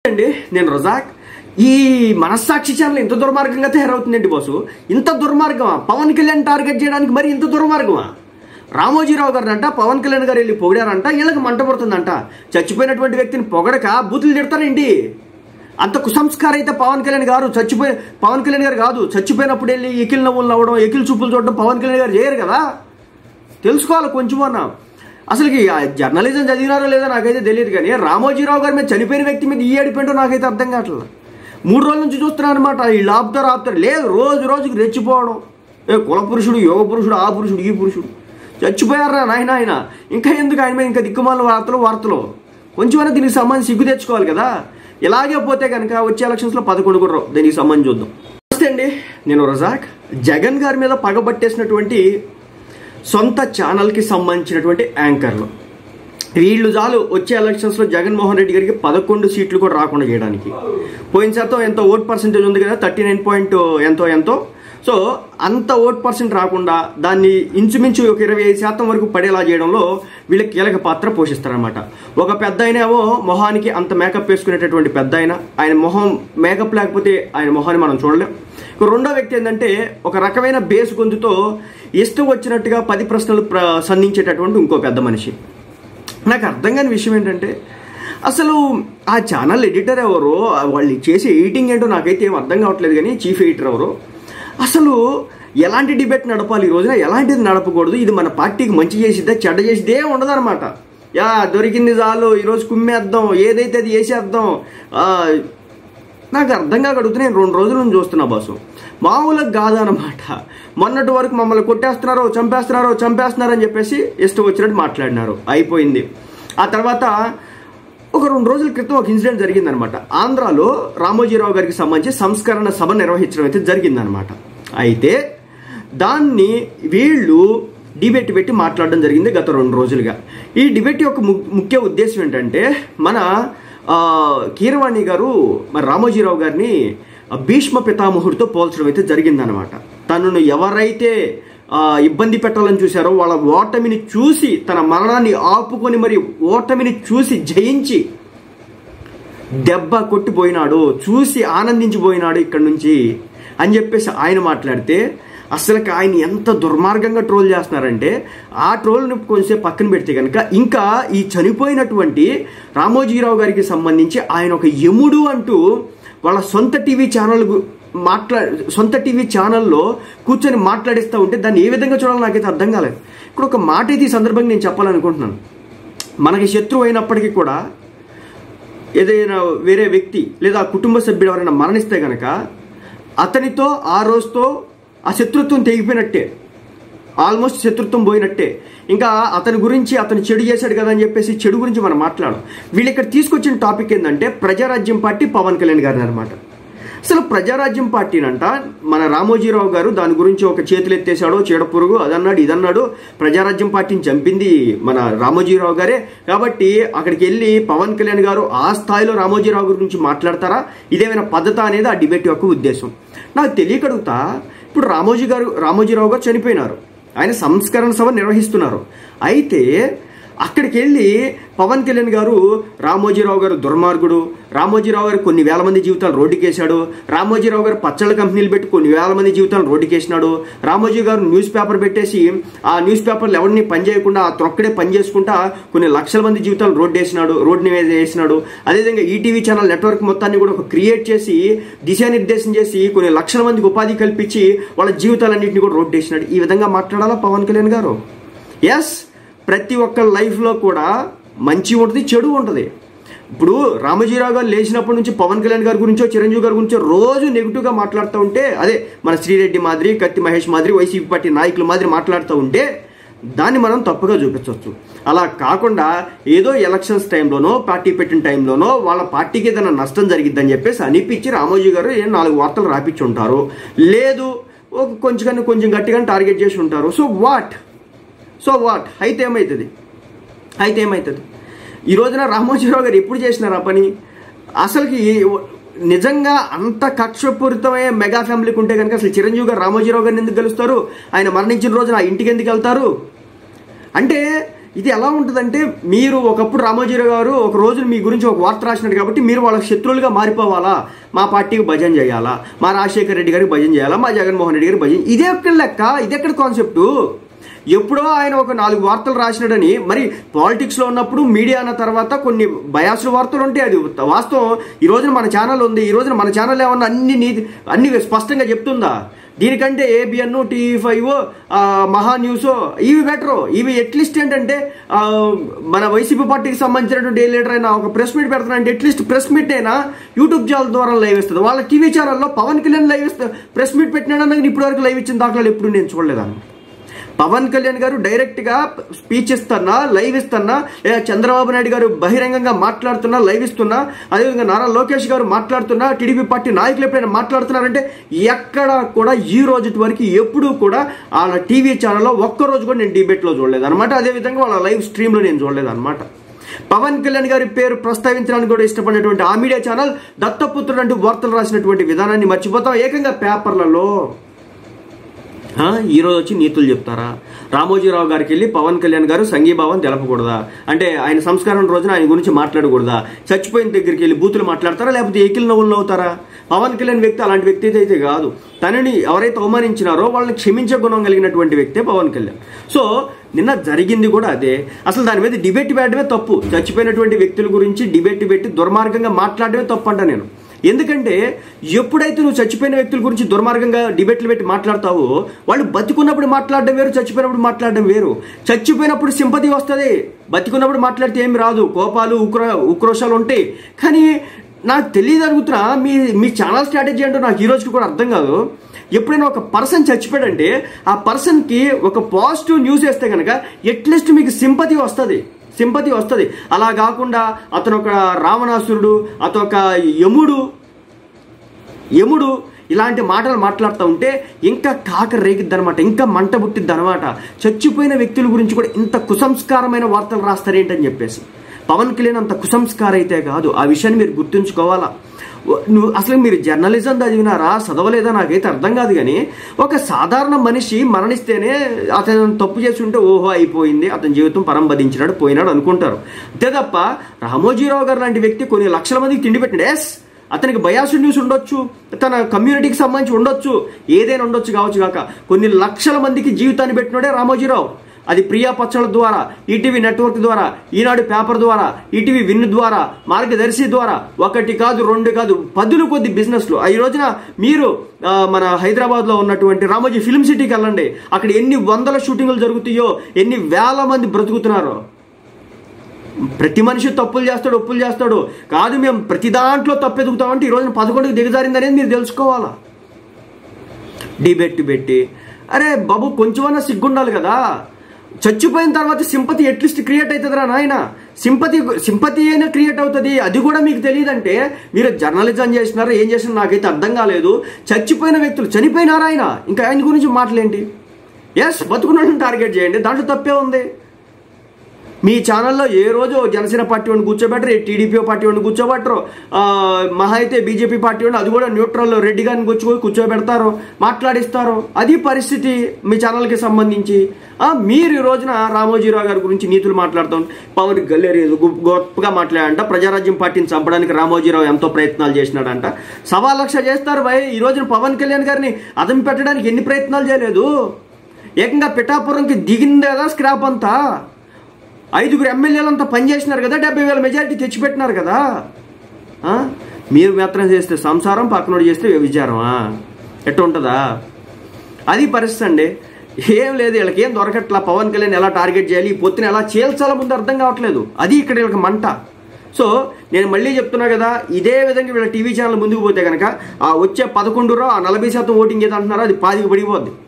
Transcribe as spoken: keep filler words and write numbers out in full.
అండి నేను రజాక్. ఈ మనస్సాక్షి ఛానల్ ఇంత దుర్మార్గంగా తయారవుతుందండి బాసు. ఇంత దుర్మార్గమా? పవన్ కళ్యాణ్ టార్గెట్ చేయడానికి మరి ఇంత దుర్మార్గమా? రామోజీరావు గారు అంట పవన్ కళ్యాణ్ గారు వెళ్ళి పొగిడారంట, వీళ్ళకి మంట పడుతుందంట. చచ్చిపోయినటువంటి వ్యక్తిని పొగడక బూతులు తిడతారండి. అంత కుసంస్కారం అయితే పవన్ కళ్యాణ్ గారు చచ్చిపోయి పవన్ కళ్యాణ్ గారు కాదు, చచ్చిపోయినప్పుడు వెళ్ళి ఎకిల్ నవ్వులు నవ్వడం, ఎకిల్ చూపులు చూడడం పవన్ కళ్యాణ్ గారు చేయరు కదా. తెలుసుకోవాలి కొంచెం అన్నా. అసలుకి జర్నలిజం చదివినారో లేదో నాకైతే తెలియదు, కానీ రామోజీరావు గారి మీద చనిపోయిన వ్యక్తి మీద ఈ ఏడిపోయింటో నాకైతే అర్థం కావట్లేదు. మూడు రోజుల నుంచి చూస్తున్నాను అనమాట. వీళ్ళు ఆపుతారు ఆపుతారు లేదు, రోజు రోజుకి రెచ్చిపోవడం. ఏ కుల పురుషుడు, యోగ పురుషుడు, ఆ పురుషుడు, ఈ పురుషుడు చచ్చిపోయారా నాయన ఆయన. ఇంకా ఎందుకు ఆయన మీద ఇంకా దిక్కుమాల వార్తలు వార్తలు కొంచెమైనా దీనికి సంబంధించి సిగ్గు తెచ్చుకోవాలి కదా. ఇలాగే పోతే కనుక వచ్చే ఎలక్షన్స్లో పదకొండు కూడా రావు. దీనికి సంబంధించి చూద్దాం. నమస్తే అండి, నేను రజాక్. జగన్ గారి మీద పగబట్టేసినటువంటి సొంత ఛానల్కి సంబంధించినటువంటి యాంకర్లు వీళ్ళు చాలు వచ్చే ఎలక్షన్స్లో జగన్మోహన్ రెడ్డి గారికి పదకొండు సీట్లు కూడా రాకుండా చేయడానికి. పోయిన శాతం ఎంతో ఓట్ పర్సెంటేజ్ ఉంది కదా, థర్టీ నైన్ పాయింట్ ఎంతో ఎంతో సో అంత ఓట్ పర్సెంట్ రాకుండా దాన్ని ఇంచుమించు ఒక ఇరవై ఐదు శాతం వరకు పడేలా చేయడంలో వీళ్ళకి కీలక పాత్ర పోషిస్తారనమాట. ఒక పెద్ద ఆయనేమో మొహానికి అంత మేకప్ వేసుకునేటటువంటి పెద్ద ఆయన, ఆయన మొహం మేకప్ లేకపోతే ఆయన మొహాన్ని మనం చూడలేం. రెండో వ్యక్తి ఏంటంటే ఒక రకమైన బేస్ గొంతుతో ఇష్టం వచ్చినట్టుగా పది ప్రశ్నలు ప్ర సంధించేటటువంటి ఇంకో పెద్ద మనిషి. నాకు అర్థం కాని విషయం ఏంటంటే అసలు ఆ ఛానల్ ఎడిటర్ ఎవరో, వాళ్ళు చేసే ఎడిటింగ్ ఏంటో నాకైతే ఏం అర్థం కావట్లేదు. కానీ చీఫ్ ఎడిటర్ ఎవరో, అసలు ఎలాంటి డిబేట్ నడపాలి ఈ రోజున, ఎలాంటిది నడపకూడదు, ఇది మన పార్టీకి మంచి చేసిద్దా చెడ్డ చేసిద్దే ఉండదు అనమాట. యా దొరికింది చాలు, ఈరోజు కుమ్మేద్దాం, ఏదైతే అది వేసేద్దాం. నాకు అర్థం కాక అడుగుతూ నేను రెండు రోజుల నుంచి చూస్తున్నా బాసు. మామూలుగా కాదనమాట. మొన్నటి వరకు మమ్మల్ని కొట్టేస్తున్నారో చంపేస్తున్నారో చంపేస్తున్నారో అని చెప్పేసి ఇష్టం వచ్చినట్టు మాట్లాడినారు, అయిపోయింది. ఆ తర్వాత ఒక రెండు రోజుల క్రితం ఒక ఇన్సిడెంట్ జరిగిందనమాట. ఆంధ్రాలో రామోజీరావు గారికి సంబంధించి సంస్కరణ సభ నిర్వహించడం అయితే జరిగిందనమాట. అయితే దాన్ని వీళ్ళు డిబేట్ పెట్టి మాట్లాడడం జరిగింది గత రెండు రోజులుగా. ఈ డిబేట్ యొక్క ముఖ్య ఉద్దేశం ఏంటంటే మన కీరవాణి గారు మరి రామోజీరావు గారిని భీష్మ పితామహుడితో పోల్చడం అయితే జరిగిందనమాట. తనను ఎవరైతే ఇబ్బంది పెట్టాలని చూశారో వాళ్ళ ఓటమిని చూసి తన మరణాన్ని ఆపుకొని మరి ఓటమిని చూసి జయించి దెబ్బ కొట్టిపోయినాడు, చూసి ఆనందించిపోయినాడు ఇక్కడి నుంచి అని చెప్పేసి ఆయన మాట్లాడితే అసలుకి ఆయన ఎంత దుర్మార్గంగా ట్రోల్ చేస్తున్నారంటే ఆ ట్రోల్ని కొంచెం పక్కన పెడితే కనుక ఇంకా ఈ చనిపోయినటువంటి రామోజీరావు గారికి సంబంధించి ఆయన ఒక యముడు అంటూ వాళ్ళ సొంత టీవీ ఛానల్ మాట్లా సొంత టీవీ ఛానల్లో కూర్చొని మాట్లాడిస్తూ ఉంటే దాన్ని ఏ విధంగా చూడాలో నాకైతే అర్థం కాలేదు. ఇప్పుడు ఒక మాట అయితే ఈ సందర్భంగా నేను చెప్పాలనుకుంటున్నాను. మనకి శత్రువు అయినప్పటికీ కూడా ఏదైనా వేరే వ్యక్తి లేదా కుటుంబ సభ్యుడు ఎవరైనా మరణిస్తే కనుక అతనితో ఆ రోజుతో ఆ శత్రుత్వం తెగిపోయినట్టే, ఆల్మోస్ట్ శత్రుత్వం పోయినట్టే. ఇంకా అతని గురించి అతను చెడు చేశాడు కదా అని చెప్పేసి చెడు గురించి మనం మాట్లాడడం. వీళ్ళు ఇక్కడ తీసుకొచ్చిన టాపిక్ ఏంటంటే ప్రజారాజ్యం పార్టీ పవన్ కళ్యాణ్ గారిని అనమాట. అసలు ప్రజారాజ్యం పార్టీనంట మన రామోజీరావు గారు దాని గురించి ఒక చేతులు ఎత్తేసాడో చీడపురుగు అదన్నాడు ఇదన్నాడు. ప్రజారాజ్యం పార్టీని చంపింది మన రామోజీరావు గారే, కాబట్టి అక్కడికి వెళ్ళి పవన్ కళ్యాణ్ గారు ఆ స్థాయిలో రామోజీరావు గురించి మాట్లాడతారా, ఇదేమైనా పద్ధత అనేది ఆ డిబేట్ యొక్క ఉద్దేశం. నాకు తెలియకడుగుతా, ఇప్పుడు రామోజీ గారు రామోజీరావు గారు చనిపోయినారు, ఆయన సంస్కరణ సభ నిర్వహిస్తున్నారు. అయితే అక్కడికి వెళ్ళి పవన్ కళ్యాణ్ గారు రామోజీరావు గారు దుర్మార్గుడు, రామోజీరావు గారు కొన్ని వేల మంది జీవితాలు రోడ్డుకేశాడు, రామోజీరావు గారు పచ్చళ్ళ కంపెనీలు పెట్టి కొన్ని వేల మంది జీవితాలు రోడ్డుకేసినాడు, రామోజీ గారు న్యూస్ పేపర్ పెట్టేసి ఆ న్యూస్ పేపర్లు ఎవరిని పని చేయకుండా ఆ త్రొక్కడే పని చేసుకుంటా కొన్ని లక్షల మంది జీవితాలు రోడ్డు వేసినాడు రోడ్డుని వేసినాడు. అదేవిధంగా ఈటీవీ ఛానల్ నెట్వర్క్ మొత్తాన్ని కూడా ఒక క్రియేట్ చేసి దిశానిర్దేశం చేసి కొన్ని లక్షల మందికి ఉపాధి కల్పించి వాళ్ళ జీవితాలన్నింటినీ కూడా రోడ్డు వేసినాడు. ఈ విధంగా మాట్లాడాలా పవన్ కళ్యాణ్ గారు? ఎస్, ప్రతి ఒక్క లైఫ్లో కూడా మంచి ఉంటుంది చెడు ఉంటుంది. ఇప్పుడు రామోజీరావు గారు లేచినప్పటి నుంచి పవన్ కళ్యాణ్ గారి గురించో చిరంజీవి గారి గురించో రోజు నెగిటివ్గా మాట్లాడుతూ ఉంటే, అదే మన శ్రీరెడ్డి మాదిరి కత్తి మహేష్ మాదిరి వైసీపీ పార్టీ నాయకుల మాదిరి మాట్లాడుతూ ఉంటే దాన్ని మనం తప్పుగా చూపించవచ్చు. అలా కాకుండా ఏదో ఎలక్షన్స్ టైంలోనో పార్టీ పెట్టిన టైంలోనో వాళ్ళ పార్టీకి ఏదైనా నష్టం జరిగిద్దని చెప్పేసి అనిపించి రామోజీ గారు ఏం నాలుగు వార్తలు రాపించి ఉంటారు, లేదు కొంచెం కొంచెం గట్టిగా టార్గెట్ చేసి ఉంటారు. సో వాట్ సో వాట్ అయితే ఏమవుతుంది అయితే ఏమవుతుంది ఈ రోజున రామోజీరావు గారు ఎప్పుడు చేసినారు ఆ పని? అసలుకి నిజంగా అంత కక్షపూరితమైన మెగా ఫ్యామిలీకి ఉంటే కనుక అసలు చిరంజీవి గారు రామోజీరావు గారిని ఎందుకు గెలుస్తారు? ఆయన మరణించిన రోజున ఆ ఇంటికి ఎందుకు వెళ్తారు? అంటే ఇది ఎలా ఉంటుందంటే, మీరు ఒకప్పుడు రామోజీరావు గారు ఒక రోజు మీ గురించి ఒక వార్త రాసినారు కాబట్టి మీరు వాళ్ళకి శత్రువులుగా మారిపోవాలా, మా పార్టీకి భజన చేయాలా, మా రాజశేఖర రెడ్డి గారికి భజన చేయాలా, మా జగన్మోహన్ రెడ్డి గారికి భజన, ఇదే ఎక్కడ లెక్క, ఇదెక్కడ కాన్సెప్టు? ఎప్పుడో ఆయన ఒక నాలుగు వార్తలు రాసినాడని, మరి పాలిటిక్స్లో ఉన్నప్పుడు మీడియా అన్న తర్వాత కొన్ని బయాసుల వార్తలు ఉంటాయి, అది వాస్తవం. ఈ రోజున మన ఛానల్ ఉంది, ఈ రోజున మన ఛానల్ ఏమన్నా అన్ని నీతి అన్ని స్పష్టంగా చెప్తుందా? దీనికంటే ABN, TV five, Maha news ఇవి బెటరు. ఇవి అట్లీస్ట్ ఏంటంటే మన వైసీపీ పార్టీకి సంబంధించినటువంటి ఏ లీడర్ అయినా ఒక ప్రెస్ మీట్ పెడతానంటే అట్లీస్ట్ ప్రెస్ మీట్ అయినా యూట్యూబ్ ఛానల్ ద్వారా లైవ్ ఇస్తుంది. వాళ్ళ టీవీ ఛానల్లో పవన్ కళ్యాణ్ లైవ్ ఇస్తుంది, ప్రెస్ మీట్ పెట్టినాడన్న ఇప్పటివరకు లైవ్ ఇచ్చిన దాఖలాలు ఎప్పుడు నేను చూడలేదాన్ని. పవన్ కళ్యాణ్ గారు డైరెక్ట్గా స్పీచ్ ఇస్తున్నా, లైవ్ ఇస్తున్నా, లేదా చంద్రబాబు నాయుడు గారు బహిరంగంగా మాట్లాడుతున్నా, లైవ్ ఇస్తున్నా, అదేవిధంగా నారా లోకేష్ గారు మాట్లాడుతున్నా, టీడీపీ పార్టీ నాయకులు ఎప్పుడైనా మాట్లాడుతున్నారంటే ఎక్కడ కూడా ఈ రోజు వరకు ఎప్పుడూ కూడా వాళ్ళ టీవీ ఛానల్లో ఒక్కరోజు కూడా నేను డిబేట్లో చూడలేదు అనమాట. అదేవిధంగా వాళ్ళ లైవ్ స్ట్రీమ్లో నేను చూడలేదు అనమాట. పవన్ కళ్యాణ్ గారి పేరు ప్రస్తావించడానికి కూడా ఇష్టపడినటువంటి ఆ మీడియా ఛానల్ దత్తపుత్రుడు అంటూ వార్తలు రాసినటువంటి విధానాన్ని మర్చిపోతాం. ఏకంగా పేపర్లలో ఈరోజు వచ్చి నీతులు చెప్తారా? రామోజీరావు గారికి వెళ్ళి పవన్ కళ్యాణ్ గారు సంఘీభావం తెలపకూడదా? అంటే ఆయన సంస్కారం రోజున ఆయన గురించి మాట్లాడకూడదా? చచ్చిపోయిన దగ్గరికి వెళ్ళి బూతులు మాట్లాడతారా, లేకపోతే ఏకిల్ నవ్వులు అవుతారా? పవన్ కళ్యాణ్ వ్యక్తి అలాంటి వ్యక్తి అయితే కాదు. తనని ఎవరైతే అవమానించినారో వాళ్ళని క్షమించే గుణం కలిగినటువంటి వ్యక్తే పవన్ కళ్యాణ్. సో నిన్న జరిగింది కూడా అదే. అసలు దాని మీద డిబేట్ పెట్టడమే తప్పు. చచ్చిపోయినటువంటి వ్యక్తుల గురించి డిబేట్ పెట్టి దుర్మార్గంగా మాట్లాడడమే తప్పు అంట నేను. ఎందుకంటే ఎప్పుడైతే నువ్వు చచ్చిపోయిన వ్యక్తుల గురించి దుర్మార్గంగా డిబేట్లు పెట్టి మాట్లాడతావో, వాళ్ళు బతికున్నప్పుడు మాట్లాడడం వేరు, చచ్చిపోయినప్పుడు మాట్లాడడం వేరు. చచ్చిపోయినప్పుడు సింపతి వస్తుంది, బతికున్నప్పుడు మాట్లాడితే ఏమి రాదు. కోపాలు, ఉక్రో ఉక్రోషాలు ఉంటాయి. కానీ నాకు తెలియదు అడుగుతున్నా, మీ మీ ఛానల్ స్ట్రాటజీ అంటూ నాకు ఈ రోజుకి కూడా అర్థం కాదు. ఎప్పుడైనా ఒక పర్సన్ చచ్చిపోయాడంటే ఆ పర్సన్కి ఒక పాజిటివ్ న్యూస్ వేస్తే కనుక అట్లీస్ట్ మీకు సింపతి వస్తుంది సింపతి వస్తుంది అలా కాకుండా అతను ఒక రావణాసురుడు, అతను ఒక యముడు యముడు ఇలాంటి మాటలు మాట్లాడుతూ ఉంటే ఇంకా కాక రేగిద్ది అనమాట, ఇంకా మంట పుట్టిద్ది అనమాట. చచ్చిపోయిన వ్యక్తుల గురించి కూడా ఇంత కుసంస్కారమైన వార్తలు రాస్తారేంటని చెప్పేసి. పవన్ కళ్యాణ్ అంత కుసంస్కార అయితే కాదు, ఆ విషయాన్ని మీరు గుర్తుంచుకోవాలా. నువ్వు అసలు మీరు జర్నలిజం చదివినారా, చదవలేదా నాకైతే అర్థం కాదు. కానీ ఒక సాధారణ మనిషి మరణిస్తేనే అతను తప్పు చేసి ఉంటే ఓహో అయిపోయింది, అతని జీవితం పరంపదించినాడు, పోయినాడు అనుకుంటారు. అంతే తప్ప రామోజీరావు గారు లాంటి వ్యక్తి కొన్ని లక్షల మందికి తిండి పెట్టండి. ఎస్, అతనికి బయాసు న్యూస్ ఉండొచ్చు, తన కమ్యూనిటీకి సంబంధించి ఉండొచ్చు, ఏదైనా ఉండొచ్చు కావచ్చు కాక కొన్ని లక్షల మందికి జీవితాన్ని పెట్టినాడే రామోజీరావు. అది ప్రియా పచ్చళ్ళ ద్వారా, ఈటీవీ నెట్వర్క్ ద్వారా, ఈనాడు పేపర్ ద్వారా, ఈటీవీ విన్ ద్వారా, మార్గదర్శి ద్వారా, ఒకటి కాదు రెండు కాదు పదులు కొద్ది బిజినెస్లు. ఈ రోజున మీరు మన హైదరాబాద్లో ఉన్నటువంటి రామోజీ ఫిల్మ్ సిటీకి వెళ్ళండి, అక్కడ ఎన్ని వందల షూటింగ్లు జరుగుతాయో, ఎన్ని వేల మంది బ్రతుకుతున్నారో. ప్రతి మనిషి తప్పులు చేస్తాడు, ఒప్పులు చేస్తాడు. కాదు మేము ప్రతి దాంట్లో తప్పు ఎదుగుతామంటే ఈ రోజున పదకొండుకి దిగజారింది అనేది మీరు తెలుసుకోవాలా. డిబెట్ పెట్టి అరే బాబు కొంచెమన్నా సిగ్గుండాలి కదా. చచ్చిపోయిన తర్వాత సింపతి అట్లీస్ట్ క్రియేట్ అవుతుందిరా నాయన. సింపతి సింపతి అయినా క్రియేట్ అవుతుంది, అది కూడా మీకు తెలియదంటే మీరు జర్నలిజం చేసినారా ఏం చేసినా నాకైతే అర్థం కాలేదు. చచ్చిపోయిన వ్యక్తులు చనిపోయినారా ఆయన, ఇంకా ఆయన గురించి మాటలేంటి? ఎస్, బతుకున్నట్టు టార్గెట్ చేయండి, దాంట్లో తప్పే ఉంది. మీ ఛానల్లో ఏ రోజు జనసేన పార్టీ వాడిని కూర్చోబెట్టరు, టీడీపీ పార్టీ వాడిని కూర్చోబెట్టరు, మహా అయితే బీజేపీ పార్టీ వాడిని అది కూడా న్యూట్రల్ రెడ్డి గారిని కూర్చో కూర్చోబెడతారు, మాట్లాడిస్తారు. అది పరిస్థితి మీ ఛానల్కి సంబంధించి. మీరు ఈ రోజున రామోజీరావు గారి గురించి నీతులు మాట్లాడుతాం, పవన్ గల్లేరు గొప్పగా మాట్లాడంట, ప్రజారాజ్యం పార్టీని చంపడానికి రామోజీరావు ఎంతో ప్రయత్నాలు చేసినాడంట. సవా లక్ష చేస్తారు భయ్. ఈ రోజున పవన్ కళ్యాణ్ గారిని అదం పెట్టడానికి ఎన్ని ప్రయత్నాలు చేయలేదు. ఏకంగా పిఠాపురంకి దిగిందేదా స్క్రాప్ అంతా. ఐదుగురు ఎమ్మెల్యేలంతా పనిచేసినారు కదా, డెబ్బై వేల మెజారిటీ తెచ్చిపెట్టినారు కదా. మీరు మాత్రం చేస్తే సంసారం, పక్కనోడు చేస్తే వ్యభిచారమా? ఎట్లా ఉంటుందా? అది పరిస్థితి అండి. ఏం లేదు, వీళ్ళకి ఏం దొరకట్లా. పవన్ కళ్యాణ్ ఎలా టార్గెట్ చేయాలి, ఈ పొత్తుని ఎలా చేల్చాలో ముందు అర్థం కావట్లేదు. అది ఇక్కడ వీళ్ళకి మంట. సో నేను మళ్ళీ చెప్తున్నా కదా, ఇదే విధంగా వీళ్ళ టీవీ ఛానల్ ముందుకు పోతే కనుక ఆ వచ్చే పదకొండు ఆ నలభై శాతం ఓటింగ్ ఏదంటున్నారో అది పాదికి పడిపోద్ది.